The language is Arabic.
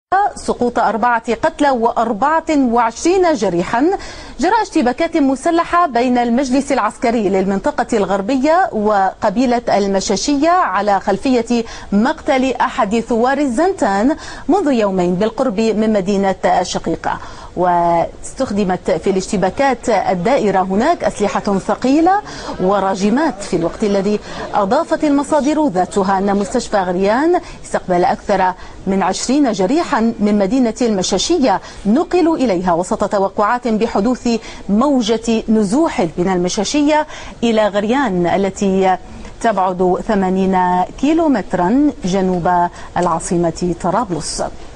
سقوط 4 قتلى و24 جريحا جراء اشتباكات مسلحة بين المجلس العسكري للمنطقة الغربية وقبيلة المشاشية على خلفية مقتل أحد ثوار الزنتان منذ يومين بالقرب من مدينة الشقيقة. واستخدمت في الاشتباكات الدائرة هناك أسلحة ثقيلة وراجمات، في الوقت الذي أضافت المصادر ذاتها أن مستشفى غريان استقبل أكثر من 20 جريحا من مدينة المشاشية نقلوا إليها وسط توقعات بحدوث موجة نزوح من المشاشية إلى غريان التي تبعد 80 كيلومترا جنوب العاصمة طرابلس.